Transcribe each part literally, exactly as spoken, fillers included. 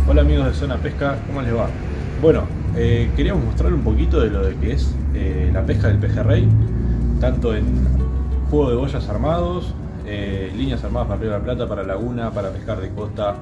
Hola amigos de Zona Pesca, ¿cómo les va? Bueno, eh, queríamos mostrar un poquito de lo de que es eh, la pesca del pejerrey, tanto en juego de boyas armados, eh, líneas armadas para Río de la Plata, para laguna, para pescar de costa,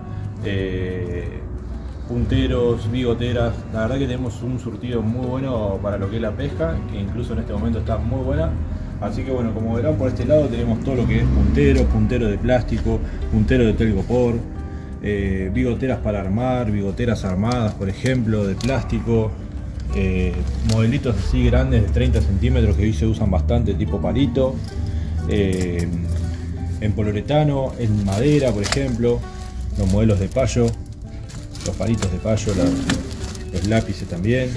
eh, punteros, bigoteras. La verdad que tenemos un surtido muy bueno para lo que es la pesca, que incluso en este momento está muy buena. Así que bueno, como verán por este lado tenemos todo lo que es puntero, puntero de plástico, puntero de telgopor, eh, bigoteras para armar, bigoteras armadas por ejemplo de plástico, eh, modelitos así grandes de treinta centímetros que hoy se usan bastante, tipo palito, eh, en poliuretano, en madera por ejemplo, los modelos de payo, los palitos de payo, la, los lápices también,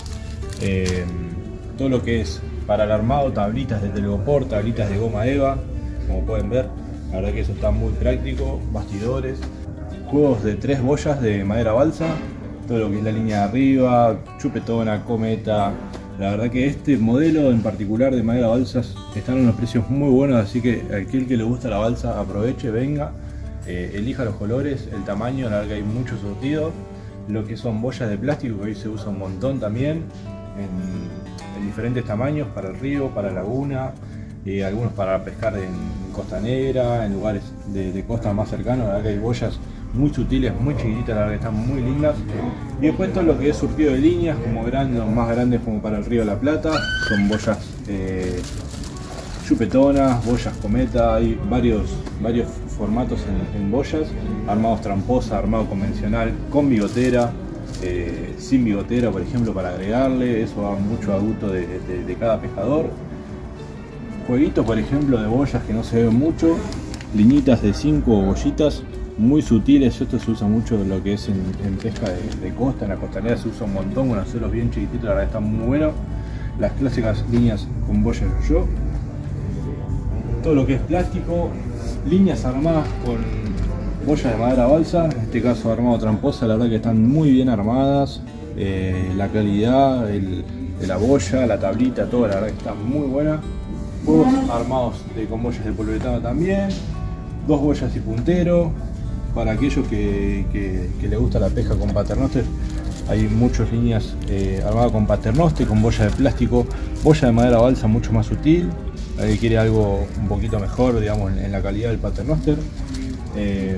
eh, todo lo que es para el armado, tablitas de telgopor, tablitas de goma eva, como pueden ver, la verdad que eso está muy práctico, bastidores, juegos de tres boyas de madera balsa, todo lo que es la línea de arriba, chupetona, cometa. La verdad que este modelo en particular de madera balsa están en unos precios muy buenos, así que aquel que le gusta la balsa aproveche, venga, eh, elija los colores, el tamaño, la verdad que hay mucho surtido, lo que son boyas de plástico que hoy se usa un montón también, en, en diferentes tamaños, para el río, para la laguna, eh, algunos para pescar en Costa Negra, en lugares de, de costa más cercanos. La verdad que hay boyas muy sutiles, muy chiquititas, la verdad que están muy lindas. Y después todo lo que es surtido de líneas, como verán, los más grandes como para el Río de la Plata, son boyas eh, chupetonas, boyas cometa, hay varios, varios formatos en, en boyas, armados tramposa, armado convencional, con bigotera, eh, sin bigotera por ejemplo para agregarle, eso va mucho a gusto de, de, de cada pescador. Jueguitos por ejemplo de boyas que no se ven mucho, liñitas de cinco bollitas, muy sutiles. Esto se usa mucho en lo que es en, en pesca de, de costa, en la costanera se usa un montón con anzuelos bien chiquititos, la verdad están muy buenos. Las clásicas líneas con boya yo, todo lo que es plástico, líneas armadas con boyas de madera balsa, en este caso armado tramposa, la verdad que están muy bien armadas, eh, la calidad el, de la boya, la tablita, todo la verdad que está muy buena. Juegos armados de, con boyas de poliuretano también, dos boyas y puntero. Para aquellos que, que, que les gusta la pesca con paternoster, hay muchas líneas eh, armadas con paternoster, con boya de plástico, boya de madera balsa mucho más sutil, el que quiere algo un poquito mejor, digamos, en, en la calidad del paternoster. Eh,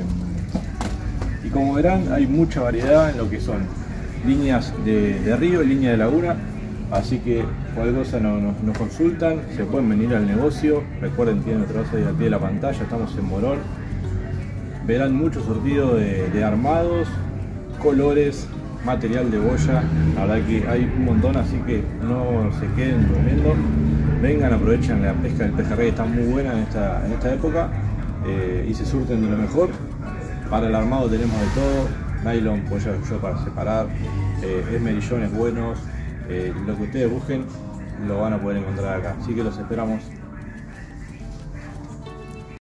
y como verán, hay mucha variedad en lo que son líneas de, de río y línea de laguna, así que cualquier cosa nos, nos, nos consultan, se pueden venir al negocio. Recuerden, tienen nuestra base ahí al pie de la pantalla, estamos en Morón. Verán mucho sortido de, de armados, colores, material de boya, la verdad que hay un montón, así que no se queden durmiendo, vengan, aprovechen la pesca del pejerrey, está muy buena en esta, en esta época, eh, y se surten de lo mejor. Para el armado tenemos de todo, nylon, boya yo para separar, eh, esmerillones buenos, eh, lo que ustedes busquen lo van a poder encontrar acá, así que los esperamos.